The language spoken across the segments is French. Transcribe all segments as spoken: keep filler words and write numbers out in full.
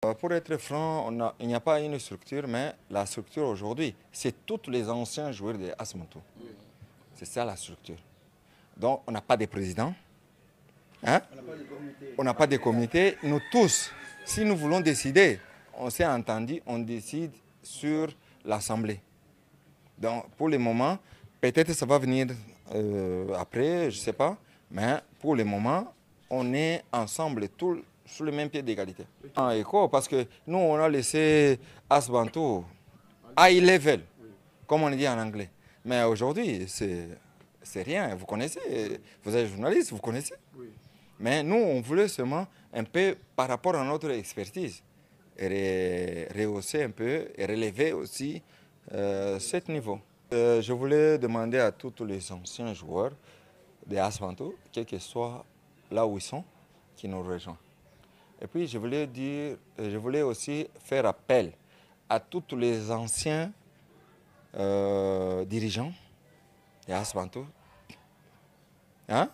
Pour être franc, on a, il n'y a pas une structure, mais la structure aujourd'hui, c'est tous les anciens joueurs de AS Mantoue. C'est ça la structure. Donc, on n'a pas de président. Hein? On n'a pas de comité. Nous tous, si nous voulons décider, on s'est entendu, on décide sur l'Assemblée. Donc, pour le moment, peut-être ça va venir euh, après, je ne sais pas. Mais pour le moment, on est ensemble, tous sur le même pied d'égalité. En écho, parce que nous, on a laissé AS Mantoue high level, comme on dit en anglais. Mais aujourd'hui, c'est rien. Vous connaissez, vous êtes journaliste, vous connaissez. Oui. Mais nous, on voulait seulement un peu, par rapport à notre expertise, rehausser un peu et relever aussi euh, ce niveau. Euh, je voulais demander à tous les anciens joueurs de AS Mantoue, quel que soit là où ils sont, qui nous rejoignent. Et puis, je voulais dire, je voulais aussi faire appel à tous les anciens euh, dirigeants de AS Mantoue, hein,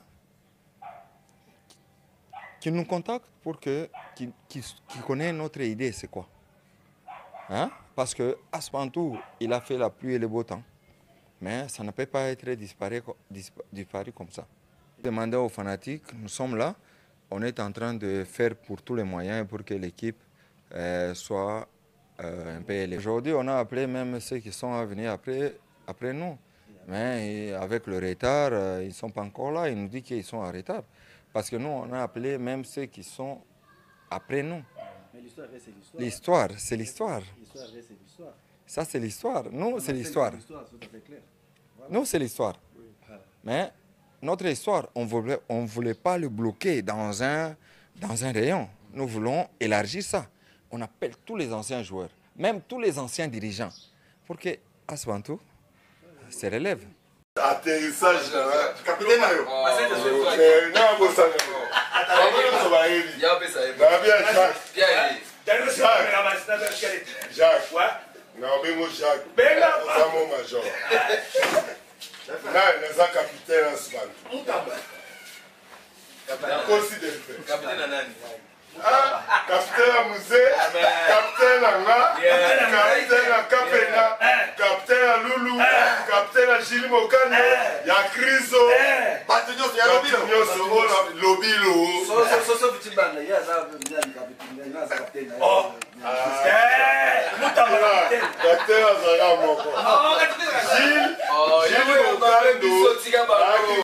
qui nous contactent pour que, qui, qui, qui connaissent notre idée, c'est quoi. Hein? Parce que AS Mantoue, il a fait la pluie et le beau temps, mais ça ne peut pas être disparu, disparu comme ça. Demandez aux fanatiques, nous sommes là. On est en train de faire pour tous les moyens pour que l'équipe euh, soit euh, un peu élevée. Aujourd'hui, on a appelé même ceux qui sont à venir après, après nous. Mais avec le retard, euh, ils ne sont pas encore là. Ils nous disent qu'ils sont en retard. Parce que nous, on a appelé même ceux qui sont après nous. Mais l'histoire, c'est l'histoire. L'histoire, c'est l'histoire. L'histoire, c'est l'histoire. Ça, c'est l'histoire. Nous, c'est l'histoire. Nous, c'est l'histoire. Mais notre histoire, on ne voulait, on voulait pas le bloquer dans un, dans un rayon. Nous voulons élargir ça. On appelle tous les anciens joueurs, même tous les anciens dirigeants, pour que AS Mantoue se relève. Atterrissage, capitaine. Jacques. Jacques. Non, les capitaine en ce moment. Capitaine Ah, capitaine à musée, capitaine à Nga, capitaine à Kapena, capitaine à Loulou, capitaine à Gilles Mokano, il y a Criso, Batignos, il y a Lobilo. Lobilo. Oh, capitaine à Zara Moko. Gilles, Gilles Mokano.